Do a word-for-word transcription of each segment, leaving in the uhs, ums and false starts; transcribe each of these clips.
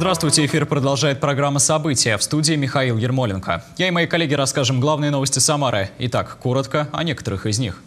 Здравствуйте, эфир продолжает программа «События». В студии Михаил Ермоленко. Я и мои коллеги расскажем главные новости Самары. Итак, коротко о некоторых из них.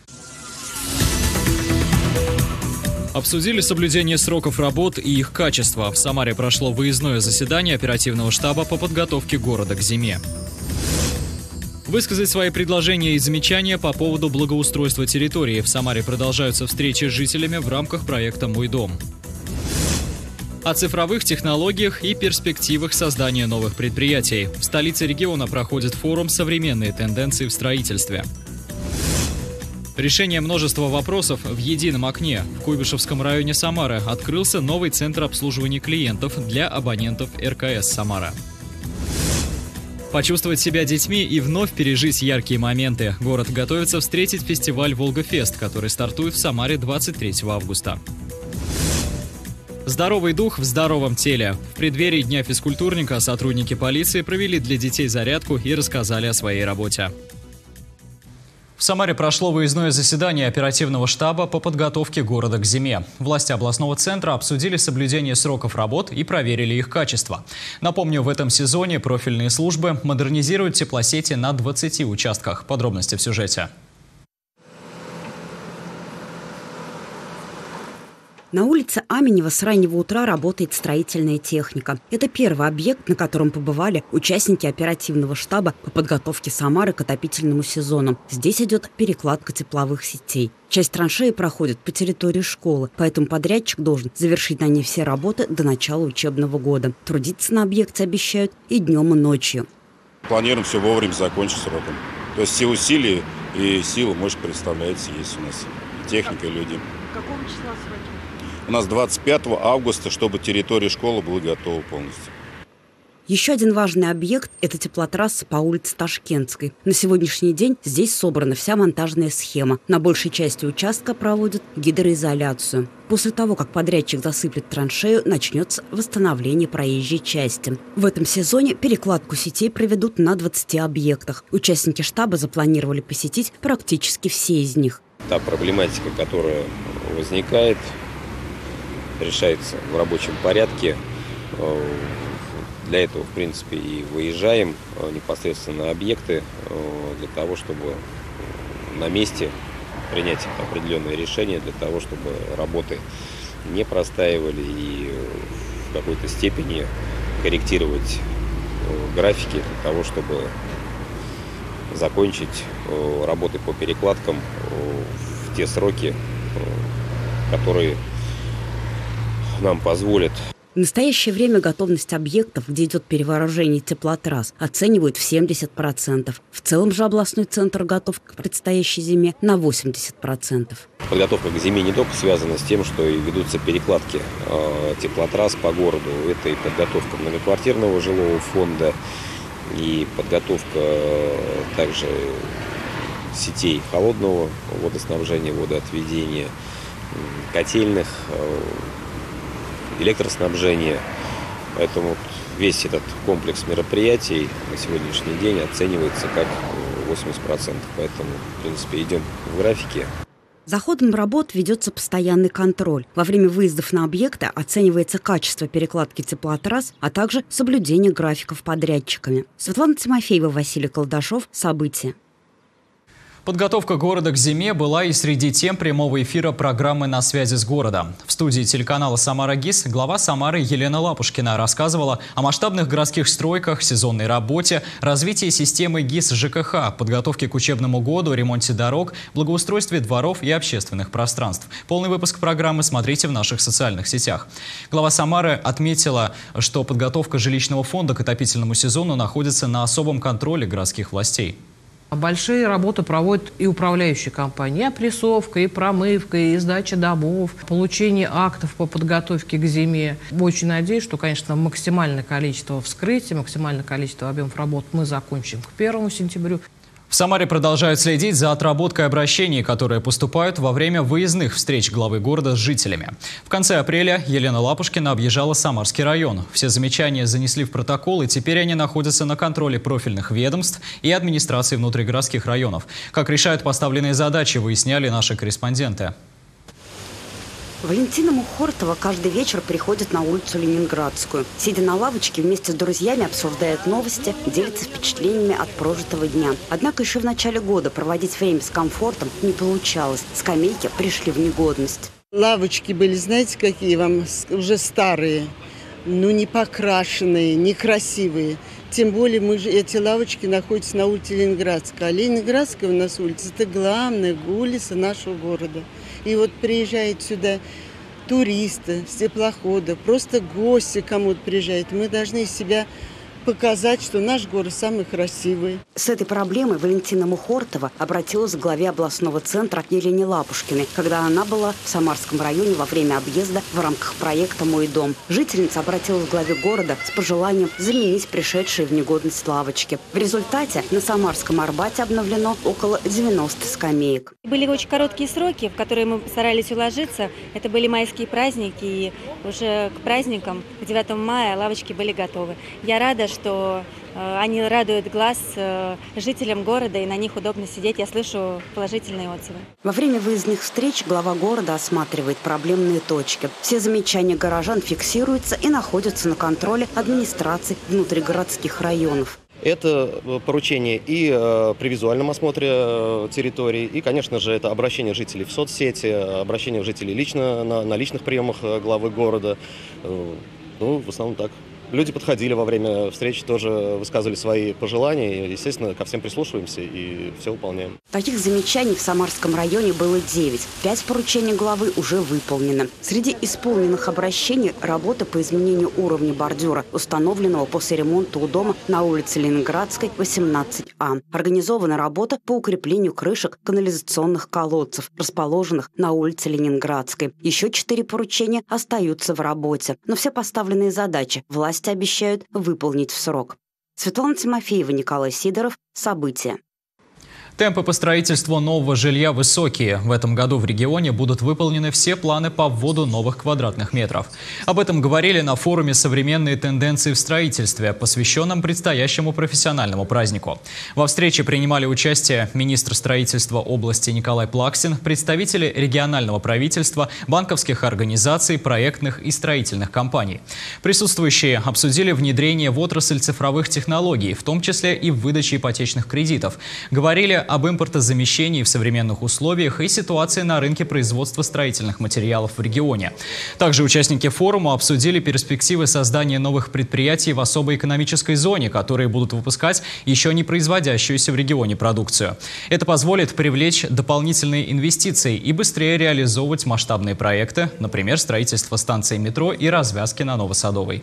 Обсудили соблюдение сроков работ и их качество. В Самаре прошло выездное заседание оперативного штаба по подготовке города к зиме. Высказать свои предложения и замечания по поводу благоустройства территории. В Самаре продолжаются встречи с жителями в рамках проекта «Мой дом». О цифровых технологиях и перспективах создания новых предприятий. В столице региона проходит форум «Современные тенденции в строительстве». Решение множества вопросов в едином окне. В Куйбышевском районе Самары открылся новый центр обслуживания клиентов для абонентов эр ка эс «Самара». Почувствовать себя детьми и вновь пережить яркие моменты. Город готовится встретить фестиваль «Волгофест», который стартует в Самаре двадцать третьего августа. Здоровый дух в здоровом теле. В преддверии Дня физкультурника сотрудники полиции провели для детей зарядку и рассказали о своей работе. В Самаре прошло выездное заседание оперативного штаба по подготовке города к зиме. Власти областного центра обсудили соблюдение сроков работ и проверили их качество. Напомню, в этом сезоне профильные службы модернизируют теплосети на двадцати участках. Подробности в сюжете. На улице Аменева с раннего утра работает строительная техника. Это первый объект, на котором побывали участники оперативного штаба по подготовке Самары к отопительному сезону. Здесь идет перекладка тепловых сетей. Часть траншеи проходит по территории школы, поэтому подрядчик должен завершить на ней все работы до начала учебного года. Трудиться на объекте обещают и днем, и ночью. Планируем все вовремя закончить сроком. То есть все усилия и силы, может, представляется, есть у нас техника и люди. Какого числа сроки? У нас двадцать пятого августа, чтобы территория школы была готова полностью. Еще один важный объект – это теплотрасса по улице Ташкентской. На сегодняшний день здесь собрана вся монтажная схема. На большей части участка проводят гидроизоляцию. После того, как подрядчик засыплет траншею, начнется восстановление проезжей части. В этом сезоне перекладку сетей проведут на двадцати объектах. Участники штаба запланировали посетить практически все из них. Та проблематика, которая возникает, решается в рабочем порядке. Для этого, в принципе, и выезжаем непосредственно на объекты для того, чтобы на месте принять определенные решения, для того, чтобы работы не простаивали и в какой-то степени корректировать графики для того, чтобы закончить работы по перекладкам в те сроки, которые нам позволят. В настоящее время готовность объектов, где идет перевооружение теплотрасс, оценивают в семьдесят процентов. В целом же областной центр готов к предстоящей зиме на восемьдесят процентов. Подготовка к зиме не только связана с тем, что ведутся перекладки э, теплотрасс по городу. Это и подготовка многоквартирного жилого фонда, и подготовка э, также сетей холодного водоснабжения, водоотведения, котельных, э, электроснабжения. Поэтому весь этот комплекс мероприятий на сегодняшний день оценивается как восемьдесят процентов. Поэтому, в принципе, идем в графике. За ходом работ ведется постоянный контроль. Во время выездов на объекты оценивается качество перекладки теплотрасс, а также соблюдение графиков подрядчиками. Светлана Тимофеева, Василий Колдашов. События. Подготовка города к зиме была и среди тем прямого эфира программы «На связи с городом». В студии телеканала «Самара ГИС» глава Самары Елена Лапушкина рассказывала о масштабных городских стройках, сезонной работе, развитии системы ГИС ЖКХ, подготовке к учебному году, ремонте дорог, благоустройстве дворов и общественных пространств. Полный выпуск программы смотрите в наших социальных сетях. Глава Самары отметила, что подготовка жилищного фонда к отопительному сезону находится на особом контроле городских властей. Большие работы проводят и управляющие компании. И опрессовка, и промывка, и сдача домов, получение актов по подготовке к зиме. Очень надеюсь, что, конечно, максимальное количество вскрытий, максимальное количество объемов работ мы закончим к первому сентября. В Самаре продолжают следить за отработкой обращений, которые поступают во время выездных встреч главы города с жителями. В конце апреля Елена Лапушкина объезжала Самарский район. Все замечания занесли в протокол, и теперь они находятся на контроле профильных ведомств и администрации внутригородских районов. Как решают поставленные задачи, выясняли наши корреспонденты. Валентина Мухортова каждый вечер приходит на улицу Ленинградскую. Сидя на лавочке, вместе с друзьями обсуждает новости, делится впечатлениями от прожитого дня. Однако еще в начале года проводить время с комфортом не получалось. Скамейки пришли в негодность. Лавочки были, знаете, какие вам, уже старые, ну не покрашенные, некрасивые. Тем более мы же, эти лавочки находятся на улице Ленинградская. А Ленинградская у нас улица – это главная улица нашего города. И вот приезжают сюда туристы с теплохода, просто гости кому-то приезжают. Мы должны из себя показать, что наш город самый красивый. С этой проблемой Валентина Мухортова обратилась к главе областного центра Елене Лапушкиной, когда она была в Самарском районе во время объезда в рамках проекта «Мой дом». Жительница обратилась к главе города с пожеланием заменить пришедшие в негодность лавочки. В результате на Самарском Арбате обновлено около девяноста скамеек. Были очень короткие сроки, в которые мы старались уложиться. Это были майские праздники, и уже к праздникам, к девятому мая, лавочки были готовы. Я рада, что э, они радуют глаз э, жителям города, и на них удобно сидеть. Я слышу положительные отзывы. Во время выездных встреч глава города осматривает проблемные точки. Все замечания горожан фиксируются и находятся на контроле администраций внутригородских районов. Это поручение и э, при визуальном осмотре э, территории, и, конечно же, это обращение жителей в соцсети, обращение жителей лично на, на личных приемах э, главы города. Э, ну, в основном так. Люди подходили во время встречи, тоже высказывали свои пожелания. И, естественно, ко всем прислушиваемся и все выполняем. Таких замечаний в Самарском районе было девять. Пять поручений главы уже выполнены. Среди исполненных обращений работа по изменению уровня бордюра, установленного после ремонта у дома на улице Ленинградской, восемнадцать А. Организована работа по укреплению крышек канализационных колодцев, расположенных на улице Ленинградской. Еще четыре поручения остаются в работе. Но все поставленные задачи власть обещают выполнить в срок. Светлана Тимофеева, Николай Сидоров. События. Темпы по строительству нового жилья высокие. В этом году в регионе будут выполнены все планы по вводу новых квадратных метров. Об этом говорили на форуме «Современные тенденции в строительстве», посвященном предстоящему профессиональному празднику. Во встрече принимали участие министр строительства области Николай Плаксин, представители регионального правительства, банковских организаций, проектных и строительных компаний. Присутствующие обсудили внедрение в отрасль цифровых технологий, в том числе и в выдаче ипотечных кредитов. Говорили об импортозамещении в современных условиях и ситуации на рынке производства строительных материалов в регионе. Также участники форума обсудили перспективы создания новых предприятий в особой экономической зоне, которые будут выпускать еще не производящуюся в регионе продукцию. Это позволит привлечь дополнительные инвестиции и быстрее реализовывать масштабные проекты, например, строительство станции метро и развязки на Новосадовой.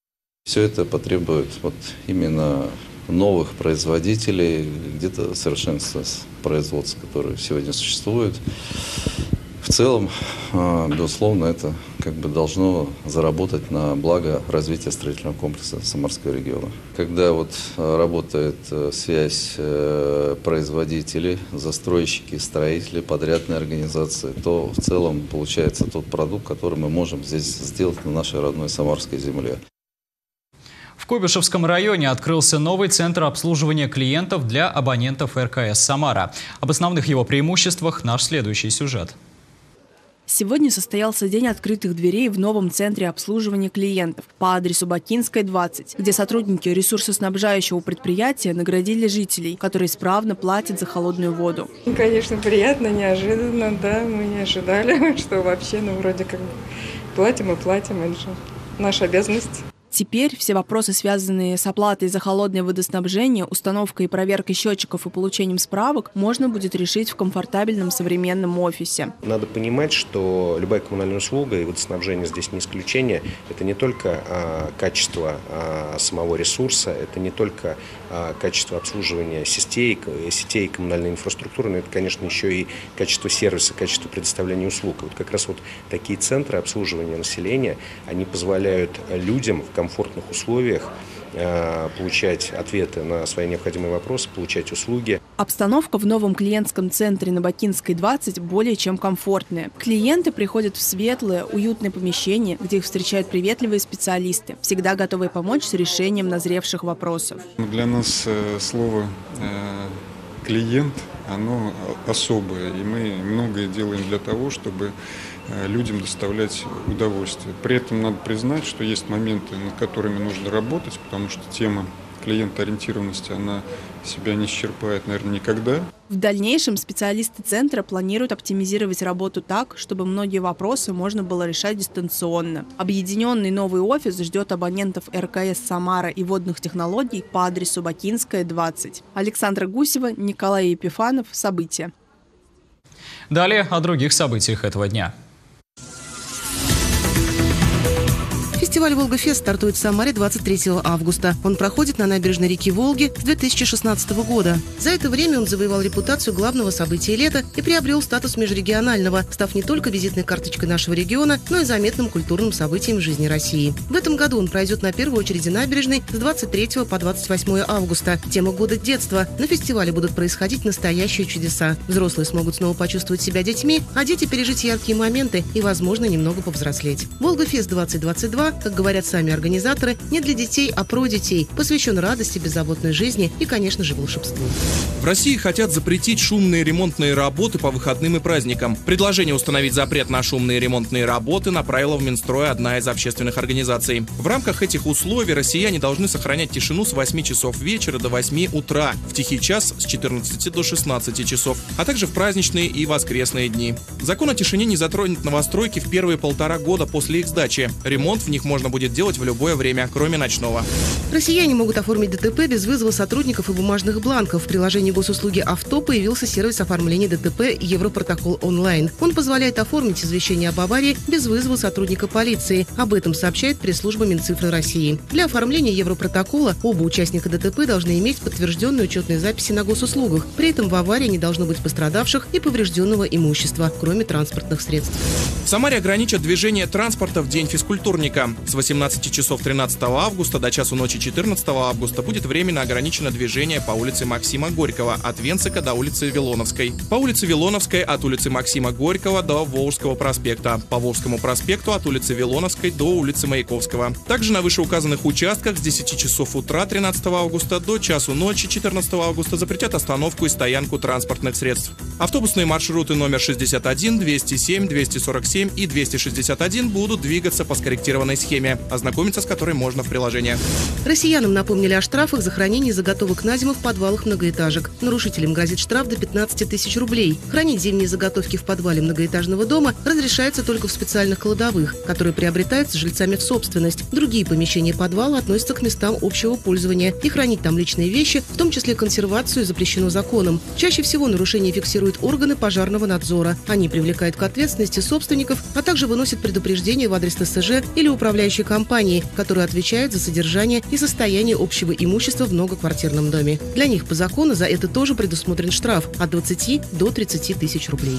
Все это потребует вот именно новых производителей, где-то совершенства производства, которые сегодня существуют. В целом, безусловно, это как бы должно заработать на благо развития строительного комплекса Самарского региона. Когда вот работает связь производителей, застройщики, строители, подрядные организации, то в целом получается тот продукт, который мы можем здесь сделать на нашей родной Самарской земле. В Куйбышевском районе открылся новый центр обслуживания клиентов для абонентов эр ка эс «Самара». Об основных его преимуществах наш следующий сюжет. Сегодня состоялся день открытых дверей в новом центре обслуживания клиентов по адресу Бакинской, двадцать, где сотрудники ресурсоснабжающего предприятия наградили жителей, которые исправно платят за холодную воду. Конечно, приятно, неожиданно, да, мы не ожидали, что вообще, ну, вроде как платим и платим, это же наша обязанность. Теперь все вопросы, связанные с оплатой за холодное водоснабжение, установкой и проверкой счетчиков и получением справок, можно будет решить в комфортабельном современном офисе. Надо понимать, что любая коммунальная услуга, и водоснабжение здесь не исключение, это не только а, качество а, самого ресурса, это не только а, качество обслуживания сетей, сетей коммунальной инфраструктуры, но это, конечно, еще и качество сервиса, качество предоставления услуг. Вот как раз вот такие центры обслуживания населения, они позволяют людям в комфортных условиях получать ответы на свои необходимые вопросы, получать услуги. Обстановка в новом клиентском центре на Бакинской, двадцать более чем комфортная. Клиенты приходят в светлое, уютное помещение, где их встречают приветливые специалисты, всегда готовые помочь с решением назревших вопросов. Для нас слово «клиент» оно особое, и мы многое делаем для того, чтобы людям доставлять удовольствие. При этом надо признать, что есть моменты, над которыми нужно работать, потому что тема клиентоориентированности, она себя не исчерпает, наверное, никогда. В дальнейшем специалисты центра планируют оптимизировать работу так, чтобы многие вопросы можно было решать дистанционно. Объединенный новый офис ждет абонентов эр ка эс «Самара» и водных технологий по адресу Бакинская, двадцать. Александра Гусева, Николай Епифанов. События. Далее о других событиях этого дня. Фестиваль «Волга-Фест» стартует в Самаре двадцать третьего августа. Он проходит на набережной реки Волги с две тысячи шестнадцатого года. За это время он завоевал репутацию главного события лета и приобрел статус межрегионального, став не только визитной карточкой нашего региона, но и заметным культурным событием в жизни России. В этом году он пройдет на первой очереди набережной с двадцать третьего по двадцать восьмое августа. Тема года детства. На фестивале будут происходить настоящие чудеса. Взрослые смогут снова почувствовать себя детьми, а дети пережить яркие моменты и, возможно, немного повзрослеть. «Волга-Фест двадцать двадцать два», как говорят сами организаторы, не для детей, а про детей. Посвящен радости, беззаботной жизни и, конечно же, волшебству. В России хотят запретить шумные ремонтные работы по выходным и праздникам. Предложение установить запрет на шумные ремонтные работы направила в Минстрой одна из общественных организаций. В рамках этих условий россияне должны сохранять тишину с восьми часов вечера до восьми утра, в тихий час с четырнадцати до шестнадцати часов, а также в праздничные и воскресные дни. Закон о тишине не затронет новостройки в первые полтора года после их сдачи. Ремонт в них можно будет делать в любое время, кроме ночного. Россияне могут оформить дэ тэ пэ без вызова сотрудников и бумажных бланков. В приложении госуслуги «Авто» появился сервис оформления дэ тэ пэ «Европротокол онлайн». Он позволяет оформить извещение об аварии без вызова сотрудника полиции. Об этом сообщает пресс-служба Минцифры России. Для оформления Европротокола оба участника дэ тэ пэ должны иметь подтвержденные учетные записи на госуслугах. При этом в аварии не должно быть пострадавших и поврежденного имущества, кроме транспортных средств. В Самаре ограничат движение транспорта в день физкультурника. С восемнадцати часов тринадцатого августа до часу ночи четырнадцатого августа будет временно ограничено движение по улице Максима Горького от Венцика до улицы Вилоновской. По улице Вилоновской от улицы Максима Горького до Волжского проспекта. По Волжскому проспекту от улицы Вилоновской до улицы Маяковского. Также на вышеуказанных участках с десяти часов утра тринадцатого августа до часу ночи четырнадцатого августа запретят остановку и стоянку транспортных средств. Автобусные маршруты номер шестьдесят один, двести семь, двести сорок семь и двести шестьдесят один будут двигаться по скорректированной схеме, ознакомиться с которой можно в приложении. Россиянам напомнили о штрафах за хранение заготовок на зиму в подвалах многоэтажек. Нарушителям грозит штраф до пятнадцати тысяч рублей. Хранить зимние заготовки в подвале многоэтажного дома разрешается только в специальных кладовых, которые приобретаются жильцами в собственность. Другие помещения подвала относятся к местам общего пользования, и хранить там личные вещи, в том числе консервацию, запрещено законом. Чаще всего нарушения фиксируют органы пожарного надзора. Они привлекают к ответственности собственников, а также выносят предупреждение в адрес тэ эс жэ или управляющей компании, которая отвечает за содержание и состояние общего имущества в многоквартирном доме. Для них по закону за это тоже предусмотрен штраф от двадцати до тридцати тысяч рублей.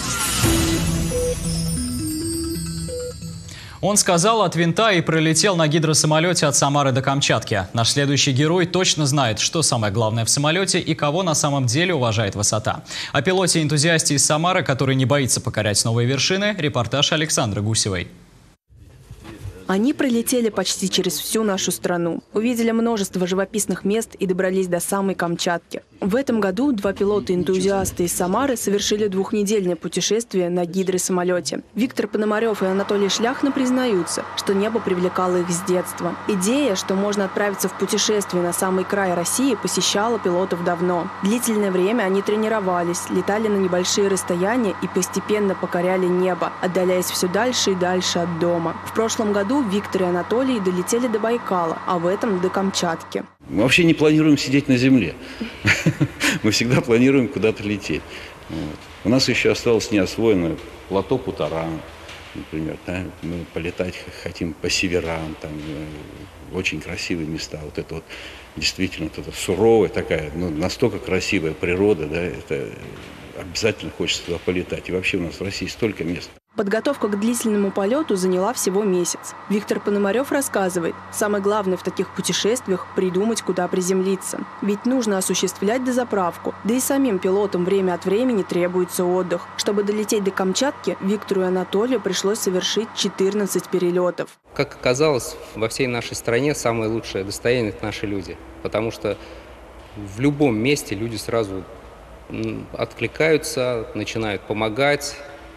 Он сказал от винта и пролетел на гидросамолете от Самары до Камчатки. Наш следующий герой точно знает, что самое главное в самолете и кого на самом деле уважает высота. О пилоте-энтузиасте из Самары, который не боится покорять новые вершины, репортаж Александры Гусевой. Они пролетели почти через всю нашу страну, увидели множество живописных мест и добрались до самой Камчатки. В этом году два пилота-энтузиаста из Самары совершили двухнедельное путешествие на гидросамолете. Виктор Пономарев и Анатолий Шляхна признаются, что небо привлекало их с детства. Идея, что можно отправиться в путешествие на самый край России, посещала пилотов давно. Длительное время они тренировались, летали на небольшие расстояния и постепенно покоряли небо, отдаляясь все дальше и дальше от дома. В прошлом году Виктор и Анатолий долетели до Байкала, а в этом до Камчатки. Мы вообще не планируем сидеть на земле. Мы всегда планируем куда-то лететь. Вот. У нас еще осталось неосвоенное плато Путаран, например. Да? Мы полетать хотим по северам, там очень красивые места. Вот это вот действительно вот это суровая такая, ну, настолько красивая природа, да, это обязательно хочется туда полетать. И вообще у нас в России столько мест. Подготовка к длительному полету заняла всего месяц. Виктор Пономарев рассказывает, самое главное в таких путешествиях – придумать, куда приземлиться. Ведь нужно осуществлять дозаправку, да и самим пилотам время от времени требуется отдых. Чтобы долететь до Камчатки, Виктору и Анатолию пришлось совершить четырнадцать перелетов. Как оказалось, во всей нашей стране самое лучшее достояние – это наши люди. Потому что в любом месте люди сразу откликаются, начинают помогать,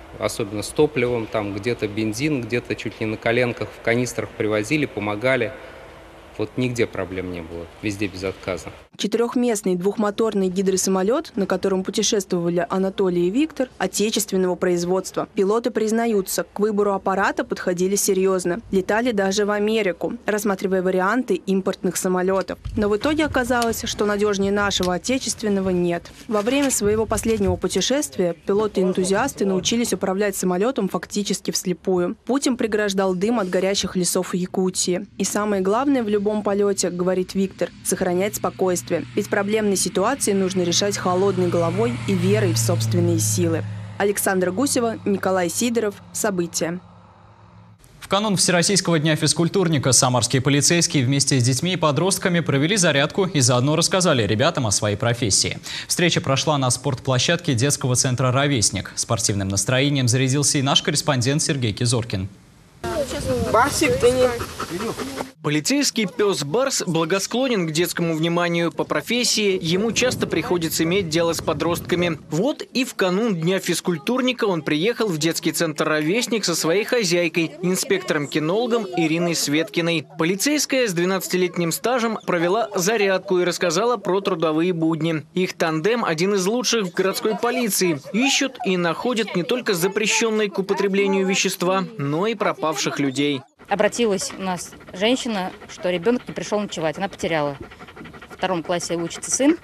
особенно с топливом, там где-то бензин, где-то чуть не на коленках в канистрах привозили, помогали. Вот нигде проблем не было, везде без отказа. Четырехместный двухмоторный гидросамолет, на котором путешествовали Анатолий и Виктор, отечественного производства. Пилоты признаются, к выбору аппарата подходили серьезно. Летали даже в Америку, рассматривая варианты импортных самолетов. Но в итоге оказалось, что надежнее нашего отечественного нет. Во время своего последнего путешествия пилоты-энтузиасты научились управлять самолетом фактически вслепую. Путь им преграждал дым от горящих лесов Якутии. И самое главное в любом полете, говорит Виктор, сохранять спокойствие. Ведь проблемные ситуации нужно решать холодной головой и верой в собственные силы. Александра Гусева, Николай Сидоров. События. В канун Всероссийского дня физкультурника самарские полицейские вместе с детьми и подростками провели зарядку и заодно рассказали ребятам о своей профессии. Встреча прошла на спортплощадке детского центра «Ровесник». Спортивным настроением зарядился и наш корреспондент Сергей Кизоркин. Барсик, ты не... Полицейский пес Барс благосклонен к детскому вниманию. По профессии ему часто приходится иметь дело с подростками. Вот и в канун Дня физкультурника он приехал в детский центр «Ровесник» со своей хозяйкой, инспектором-кинологом Ириной Светкиной. Полицейская с двенадцатилетним стажем провела зарядку и рассказала про трудовые будни. Их тандем – один из лучших в городской полиции. Ищут и находят не только запрещенные к употреблению вещества, но и пропавших людей. Обратилась у нас женщина, что ребенок не пришел ночевать. Она потеряла. В втором классе учится сын.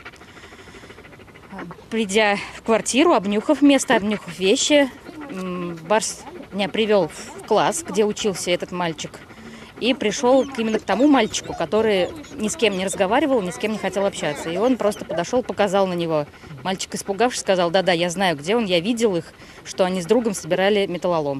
Придя в квартиру, обнюхав место, обнюхав вещи, Барс меня привел в класс, где учился этот мальчик. И пришел именно к тому мальчику, который ни с кем не разговаривал, ни с кем не хотел общаться. И он просто подошел, показал на него. Мальчик, испугавшись, сказал: да-да, я знаю, где он, я видел их, что они с другом собирали металлолом.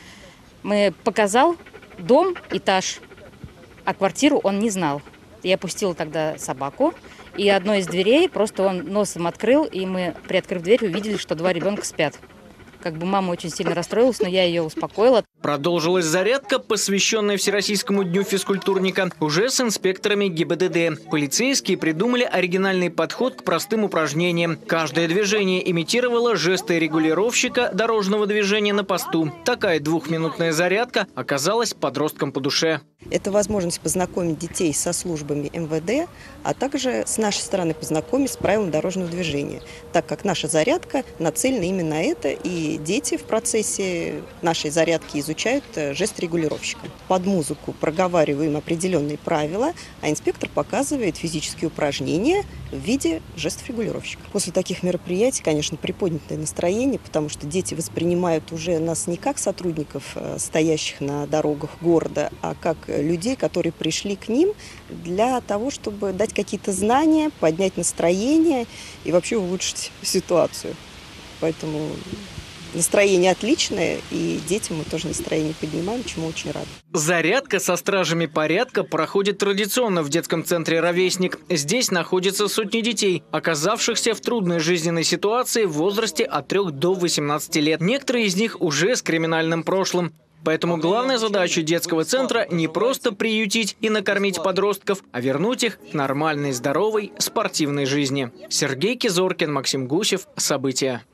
Мы показал дом, этаж, а квартиру он не знал. Я пустила тогда собаку, и одной из дверей просто он носом открыл, и мы, приоткрыв дверь, увидели, что два ребенка спят. Как бы мама очень сильно расстроилась, но я ее успокоила. Продолжилась зарядка, посвященная Всероссийскому дню физкультурника, уже с инспекторами ГИБДД. Полицейские придумали оригинальный подход к простым упражнениям. Каждое движение имитировало жесты регулировщика дорожного движения на посту. Такая двухминутная зарядка оказалась подросткам по душе. Это возможность познакомить детей со службами эм вэ дэ, а также с нашей стороны познакомить с правилами дорожного движения, так как наша зарядка нацелена именно на это, и дети в процессе нашей зарядки изучают жест регулировщика. Под музыку проговариваем определенные правила, а инспектор показывает физические упражнения в виде жестов регулировщика. После таких мероприятий, конечно, приподнятое настроение, потому что дети воспринимают уже нас не как сотрудников, стоящих на дорогах города, а как людей, которые пришли к ним для того, чтобы дать какие-то знания, поднять настроение и вообще улучшить ситуацию. Поэтому настроение отличное, и детям мы тоже настроение поднимаем, чему очень рады. Зарядка со стражами порядка проходит традиционно в детском центре «Ровесник». Здесь находятся сотни детей, оказавшихся в трудной жизненной ситуации в возрасте от трёх до восемнадцати лет. Некоторые из них уже с криминальным прошлым. Поэтому главная задача детского центра не просто приютить и накормить подростков, а вернуть их к нормальной, здоровой, спортивной жизни. Сергей Кизоркин, Максим Гусев. События.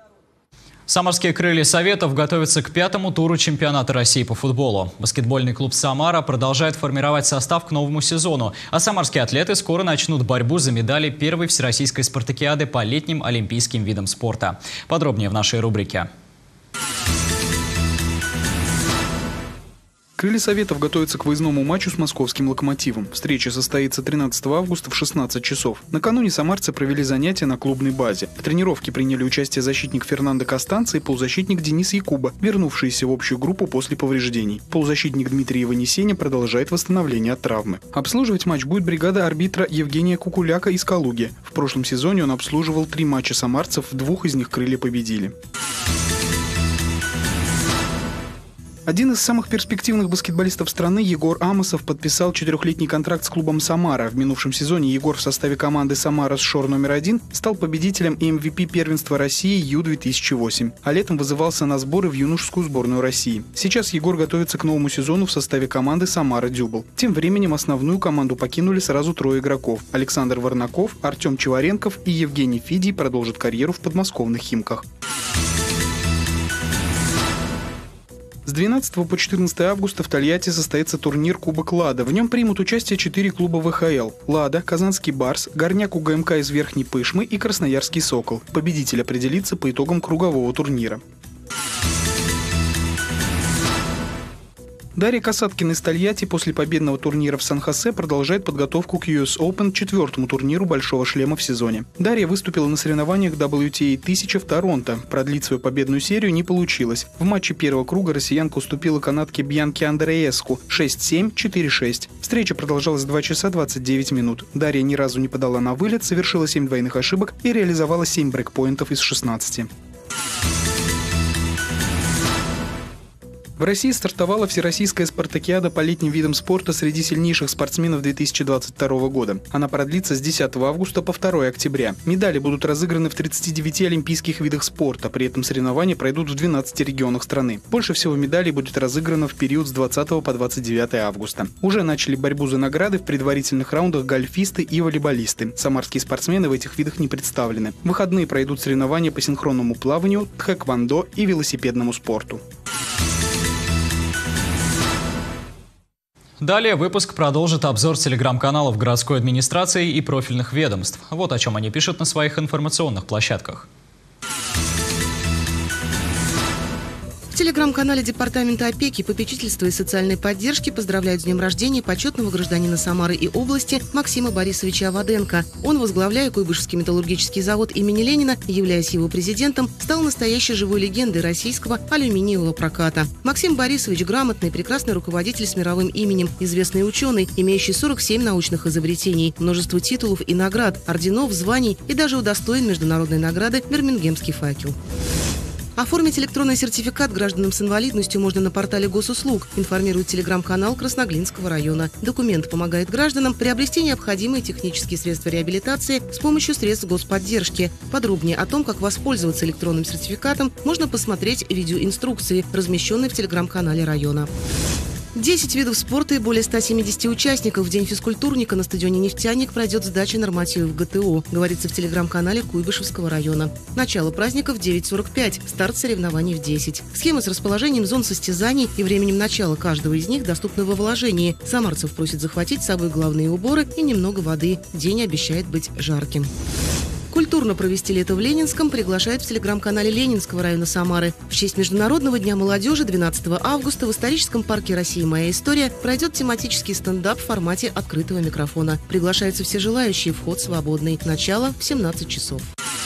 Самарские крылья Советов готовятся к пятому туру чемпионата России по футболу. Баскетбольный клуб «Самара» продолжает формировать состав к новому сезону, а самарские атлеты скоро начнут борьбу за медали первой всероссийской спартакиады по летним олимпийским видам спорта. Подробнее в нашей рубрике. Крылья Советов готовятся к выездному матчу с московским «Локомотивом». Встреча состоится тринадцатого августа в шестнадцать часов. Накануне самарцы провели занятия на клубной базе. В тренировке приняли участие защитник Фернандо Костанца и полузащитник Денис Якуба, вернувшиеся в общую группу после повреждений. Полузащитник Дмитрий Иванесеня продолжает восстановление от травмы. Обслуживать матч будет бригада арбитра Евгения Кукуляка из Калуги. В прошлом сезоне он обслуживал три матча самарцев, в двух из них крылья победили. Один из самых перспективных баскетболистов страны, Егор Амосов, подписал четырехлетний контракт с клубом «Самара». В минувшем сезоне Егор в составе команды «Самара» Шор номер один стал победителем и эм ви пи первенства России Ю две тысячи восемь, а летом вызывался на сборы в юношескую сборную России. Сейчас Егор готовится к новому сезону в составе команды «Самара Дюбл». Тем временем основную команду покинули сразу трое игроков. Александр Варнаков, Артем Чеваренков и Евгений Фидий продолжат карьеру в подмосковных «Химках». С двенадцатого по четырнадцатое августа в Тольятти состоится турнир «Кубок Лада». В нем примут участие четыре клуба вэ ха эл – «Лада», «Казанский Барс», «Горняк» у гэ эм ка из Верхней Пышмы и «Красноярский Сокол». Победитель определится по итогам кругового турнира. Дарья Касаткина из Тольятти после победного турнира в Сан-Хосе продолжает подготовку к ю эс Оупен, четвертому турниру «Большого шлема» в сезоне. Дарья выступила на соревнованиях дабл ю ти эй тысяча в Торонто. Продлить свою победную серию не получилось. В матче первого круга россиянка уступила канадке Бьянке Андрееску шесть семь — четыре шесть. Встреча продолжалась два часа двадцать девять минут. Дарья ни разу не подала на вылет, совершила семь двойных ошибок и реализовала семь брейкпоинтов из шестнадцати. В России стартовала Всероссийская спартакиада по летним видам спорта среди сильнейших спортсменов две тысячи двадцать второго года. Она продлится с десятого августа по второе октября. Медали будут разыграны в тридцати девяти олимпийских видах спорта, при этом соревнования пройдут в двенадцати регионах страны. Больше всего медалей будет разыграно в период с двадцатого по двадцать девятое августа. Уже начали борьбу за награды в предварительных раундах гольфисты и волейболисты. Самарские спортсмены в этих видах не представлены. В выходные пройдут соревнования по синхронному плаванию, тхэквондо и велосипедному спорту. Далее выпуск продолжит обзор телеграм-каналов городской администрации и профильных ведомств. Вот о чем они пишут на своих информационных площадках. В телеграм-канале Департамента опеки, попечительства и социальной поддержки поздравляют с днем рождения почетного гражданина Самары и области Максима Борисовича Аваденко. Он, возглавляя Куйбышевский металлургический завод имени Ленина, являясь его президентом, стал настоящей живой легендой российского алюминиевого проката. Максим Борисович – грамотный, прекрасный руководитель с мировым именем, известный ученый, имеющий сорок семь научных изобретений, множество титулов и наград, орденов, званий и даже удостоен международной награды «Бирмингемский факел». Оформить электронный сертификат гражданам с инвалидностью можно на портале госуслуг, информирует телеграм-канал Красноглинского района. Документ помогает гражданам приобрести необходимые технические средства реабилитации с помощью средств господдержки. Подробнее о том, как воспользоваться электронным сертификатом, можно посмотреть видеоинструкции, размещенные в телеграм-канале района. десять видов спорта и более ста семидесяти участников. В день физкультурника на стадионе «Нефтяник» пройдет сдача нормативов гэ тэ о, говорится в телеграм-канале Куйбышевского района. Начало праздника в девять сорок пять, старт соревнований в десять. Схема с расположением зон состязаний и временем начала каждого из них доступна во вложении. Самарцев просят захватить с собой главные уборы и немного воды. День обещает быть жарким. Культурно провести лето в Ленинском приглашают в телеграм-канале Ленинского района Самары. В честь Международного дня молодежи двенадцатого августа в историческом парке «Россия. Моя история» пройдет тематический стендап в формате открытого микрофона. Приглашаются все желающие, вход свободный. Начало в семнадцать часов.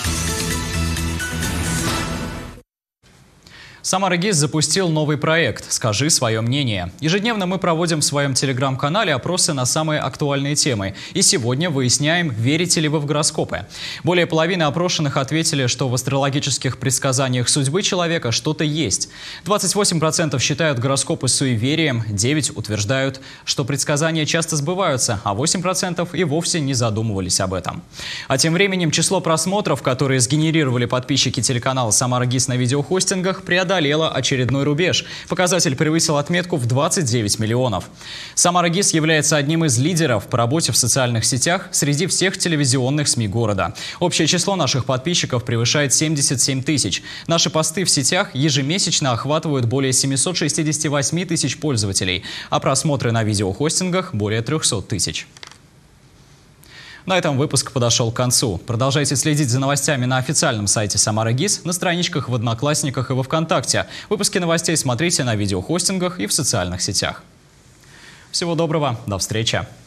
Самара ГИС запустил новый проект «Скажи свое мнение». Ежедневно мы проводим в своем телеграм-канале опросы на самые актуальные темы. И сегодня выясняем, верите ли вы в гороскопы. Более половины опрошенных ответили, что в астрологических предсказаниях судьбы человека что-то есть. двадцать восемь процентов считают гороскопы суеверием, девять процентов утверждают, что предсказания часто сбываются, а восемь процентов и вовсе не задумывались об этом. А тем временем число просмотров, которые сгенерировали подписчики телеканала «Самара ГИС» на видеохостингах, преодолело очередной рубеж. Показатель превысил отметку в двадцать девять миллионов. Самара ГИС является одним из лидеров по работе в социальных сетях среди всех телевизионных СМИ города. Общее число наших подписчиков превышает семьдесят семь тысяч. Наши посты в сетях ежемесячно охватывают более семисот шестидесяти восьми тысяч пользователей, а просмотры на видеохостингах более трехсот тысяч. На этом выпуск подошел к концу. Продолжайте следить за новостями на официальном сайте Самара ГИС, на страничках в Одноклассниках и во ВКонтакте. Выпуски новостей смотрите на видеохостингах и в социальных сетях. Всего доброго, до встречи!